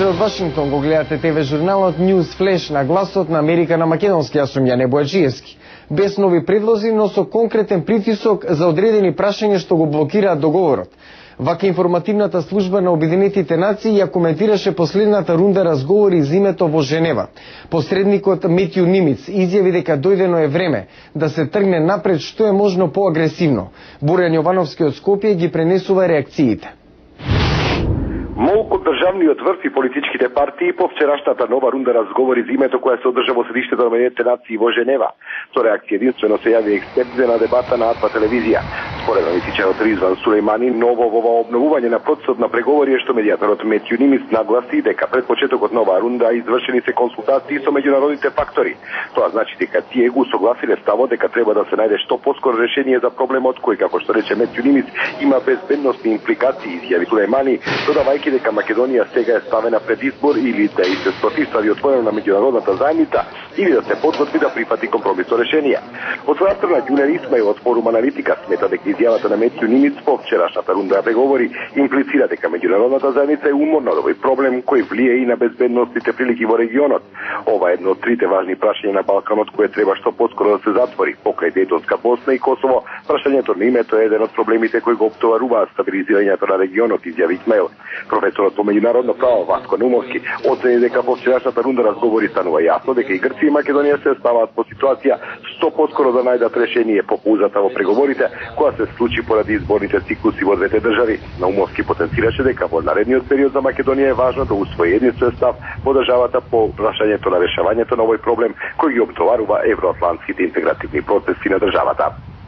вечер од Вашингтон, го гледате ТВ журналот News Flash на гласот на Америка на македонски, јас сум Јане Бојаджиевски. Без нови предлози, но со конкретен притисок за одредени прашања што го блокираат договорот. Вака информативната служба на Обединетите нации ја коментираше последната рунда разговори за името во Женева. Посредникот Метју Нимиц изјави дека дојдено е време да се тргне напред што е можно поагресивно. Борјан Јовановски од Скопје ги пренесува реакциите. Молку државниот врв и политичките партии по вчерашната нова рунда разговори за името која се одржа во седиштето на Обединетите нации во Женева. Со реакција единствено се јави експертите на дебата на АТВ телевизија. Според аналитичарот Ризван Сулејмани, ново во обновување на процесот на преговори е што медијаторот Метју Нимиц нагласи дека пред почетокот нова рунда извршени се консултации со меѓународните фактори. Тоа значи дека тие го согласиле ставот дека треба да се најде што поскоро решение за проблемот кој, како што рече Метју Нимиц, има безбедносни импликации, изјави Сулејмани, додавајќи дека Македонија сега е ставена пред избор или да и се спротивстави отворено на меѓународната заедница или да се подготви да прифати компромисно решение. Од своја страна Ѓунер Исмаил од форум Аналитика смета дека изјавата на Метју Нимиц по вчерашната рунда преговори имплицира дека меѓународната заедница е уморна од овој проблем кој влие и на безбедносните прилики во регионот. Ова е едно од трите важни прашања на Балканот кое треба што поскоро да се затвори. Покрај Дејтонска Босна и Косово, прашањето на името е еден од проблемите кои го оптоваруваат стабилизирањето на регионот, изјави Исмаил. Професорот по меѓународно право Васко Наумовски оцени дека по вчерашната рунда разговори станува јасно дека и Грција и Македонија се ставаат по ситуација што поскоро да најдат решение по паузата во преговорите која се случи поради изборните циклуси во двете држави. Наумовски потенцираше дека во наредниот период за Македонија е важно да усвои единствен став во државата по прашањето на решавањето на овој проблем кој ги оптоварува евроатлантските интегративни процеси на државата.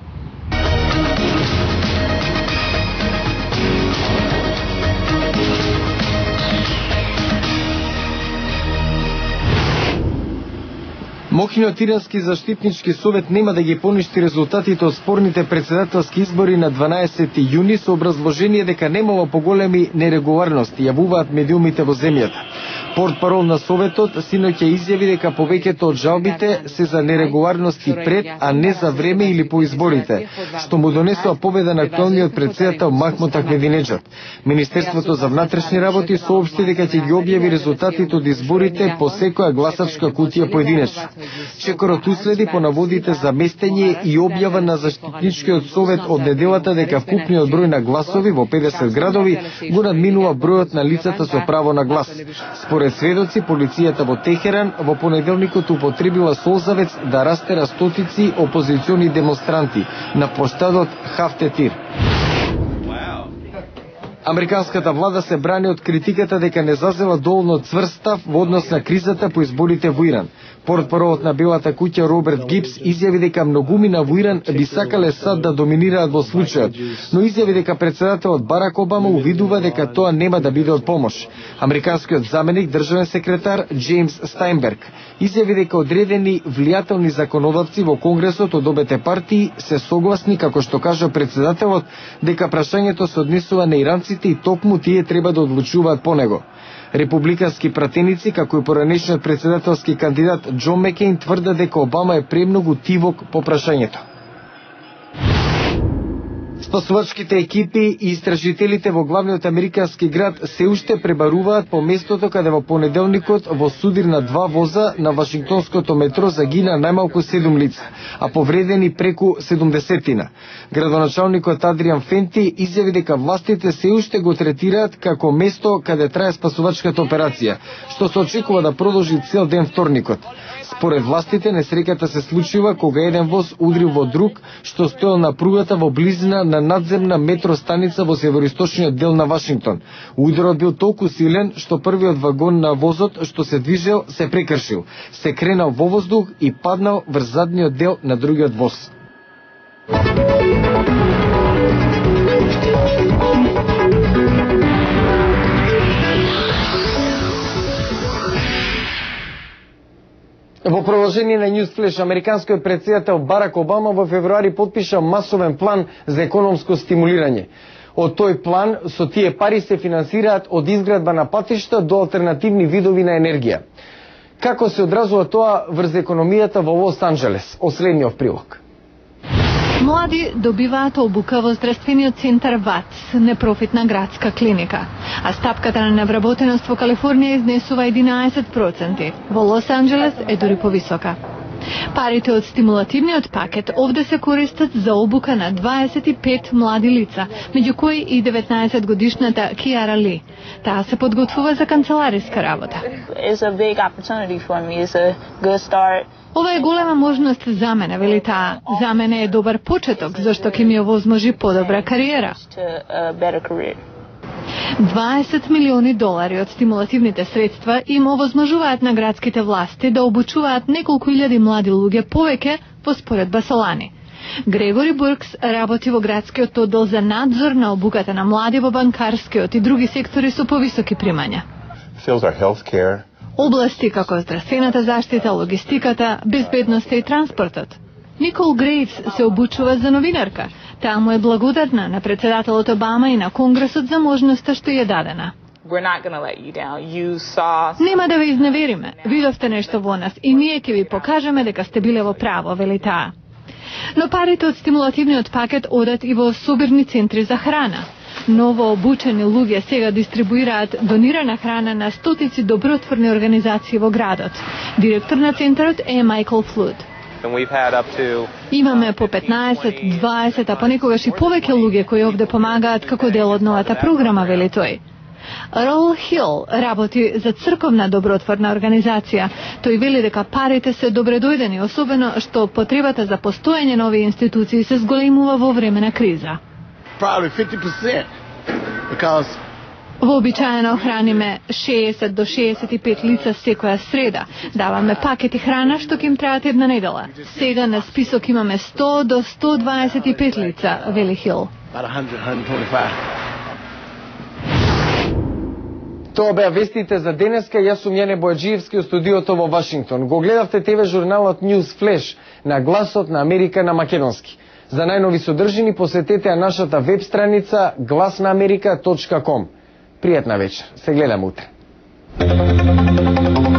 Мокиниот Ирански заштитнички совет нема да ги поништи резултатите од спорните председателски избори на 12 јуни со образложение дека немало поголеми нерегуларности, јавуваат медиумите во земјата. Портпарол на Советот синоќа изјави дека повеќето од жалбите се за нерегуларности пред, а не за време или по изборите, што му донесува победа на актуелниот председател Махмуд Ахмединеджад. Министерството за внатрешни работи соопшти дека ќе ги објави резултатите од изборите по секоја гласачка кутија поединечно. Чекорот уследи по наводите за местење и објава на заштитничкиот совет од неделата дека вкупниот број на гласови во 50 градови го надминува бројот на лицата со право на глас. Според сведоци, полицијата во Техеран во понеделникот употребила солзавец да растера стотици опозициони демонстранти на плоштадот Хафтетир. Американската влада се брани од критиката дека не зазела доволно цврст став во однос на кризата по изборите во Иран. Портпаролот на Белата куќа Роберт Гибс изјави дека многумина во Иран би сакале САД да доминираат во случајот, но изјави дека председателот Барак Обама увидува дека тоа нема да биде од помош. Американскиот заменик државен секретар Джеймс Стајнберг изјави дека одредени влијателни законодавци во Конгресот од обете партии се согласни, како што кажа председателот, дека прашањето се однесува на иранците и токму тие треба да одлучуваат по него. Републикански пратеници, како и поранешниот председателски кандидат Џон Мекејн, тврда дека Обама е премногу тивок по прашањето. Спасувачките екипи и истражителите во главниот американски град се уште пребаруваат по местото каде во понеделникот во судир на 2 воза на Вашингтонското метро загина најмалку 7 лица, а повредени преку 70-тина. Градоначалникот Адриан Фенти изјави дека властите се уште го третираат како место каде трае спасувачката операција, што се очекува да продолжи цел ден вторникот. Според властите, несреќата се случува кога еден воз удрил во друг, што стоел на пругата во близина на надземна метростаница во североисточниот дел на Вашингтон. Ударот бил толку силен, што првиот вагон на возот што се движел се прекршил, се кренал во воздух и паднал врз задниот дел на другиот воз. Во продолжение на News Flash, американскиот председател Барак Обама во февруари потпиша масовен план за економско стимулирање. Од тој план со тие пари се финансираат од изградба на патишта до алтернативни видови на енергија. Како се одразува тоа врз економијата во Лос Анџелес? Од следниот прилог. Млади добиваат обука во здравствениот центар ВАЦ, непрофитна градска клиника. а стапката на невработеност во Калифорнија изнесува 11%. Во Лос Анџелес е дури повисока. Парите од стимулативниот пакет овде се користат за обука на 25 млади лица, меѓу кои и 19-годишната Киара Ли. Таа се подготвува за канцелариска работа. Ова е голема можност за мене, вели таа. За мене е добар почеток, зашто ќе ми овозможи подобра кариера. $20 милиони од стимулативните средства им овозможуваат на градските власти да обучуваат неколку илјади млади луѓе повеќе во споредба со лани. Грегори Буркс работи во градскиот оддел за надзор на обуката на млади во банкарскиот и други сектори со повисоки примања. Области како здравствената заштита, логистиката, безбедноста и транспортот. Никол Грейвс се обучува за новинарка. Таа му е благодарна на председателот Обама и на Конгресот за можноста што ја дадена. Нема да ве изневериме. Видовте нешто во нас и ние ќе ви покажеме дека сте биле во право, вели таа. Но парите од стимулативниот пакет одат и во собирни центри за храна. Ново обучени луѓе сега дистрибуираат донирана храна на стотици добротворни организации во градот. Директор на центарот е Майкл Флуд. Имаме по 15, 20, а понекогаш и повеќе луѓе кои овде помагаат како дел од новата програма, вели тој. Рол Хил работи за црковна добротворна организација. Тој вели дека парите се добредојдени, особено што потребата за постоење на овие институции се зголемува во време на криза. Вообичаено храниме 60 до 65 лица секоја среда. Даваме пакети храна што ќе им траат една недела. Сега на список имаме 100 до 125 лица, вели Хил. Тоа беа вестите за денеска. Јас сум Јане Бојаджиевски од студиото во Вашингтон. Го гледавте ТВ журналот News Flash на гласот на Америка на македонски. За најнови содржини посетете ја нашата веб страница glasnaamerika.com. Пријатна вечер. Се гледам утре.